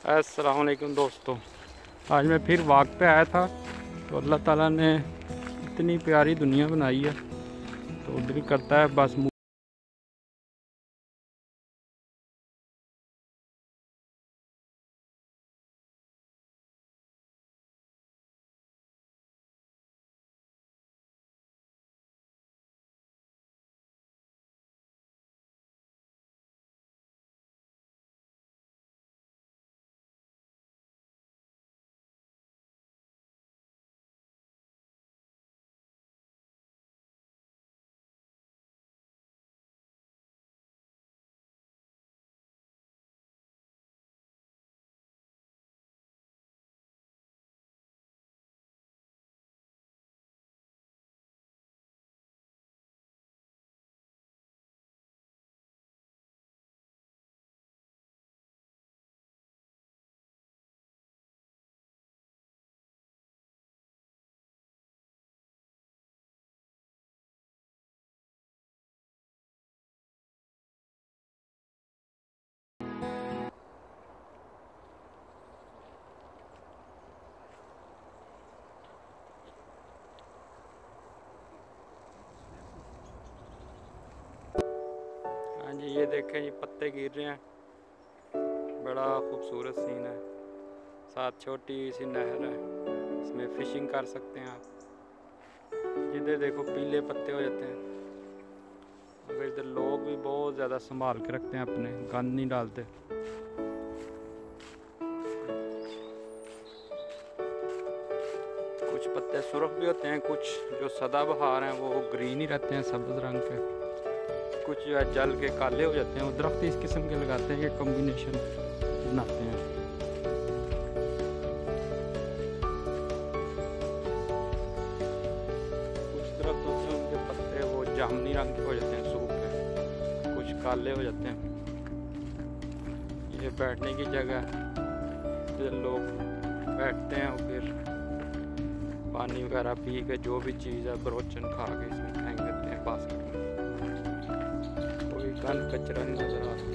अस्सलाम वालेकुम दोस्तों। आज मैं फिर वॉक पे आया था। तो अल्लाह ताला ने इतनी प्यारी दुनिया बनाई है तो दिल करता है बस हाँ जी, ये देखें ये पत्ते गिर रहे हैं। बड़ा खूबसूरत सीन है। साथ छोटी सी नहर है, इसमें फिशिंग कर सकते हैं आप। इधर देखो पीले पत्ते हो जाते हैं। मगर इधर लोग भी बहुत ज़्यादा संभाल के रखते हैं, अपने गंद नहीं डालते। कुछ पत्ते सुर्ख भी होते हैं, कुछ जो सदाबहार हैं वो ग्रीन ही रहते हैं, सब्ज रंग के। कुछ जो है जल के काले हो जाते हैं। वो दरख्त इस किस्म के लगाते हैं कि कॉम्बिनेशन बनाते हैं। कुछ दरख्त होते हैं उनके पत्ते वो जामुनी रंग के हो जाते हैं सूख के, कुछ काले हो जाते हैं। ये बैठने की जगह है, लोग बैठते हैं और फिर पानी वगैरह पी के जो भी चीज़ है बरोचन खा के इसमें फेंक देते हैं बास्केट में। कोई गंद कचरा नहीं नजर आ रहा।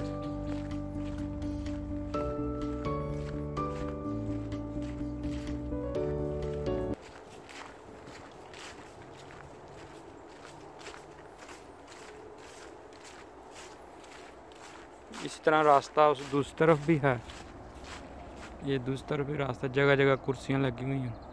इस तरह रास्ता उस दूसरी तरफ भी है। ये दूसरी तरफ भी रास्ता, जगह जगह कुर्सियाँ लगी हुई हैं।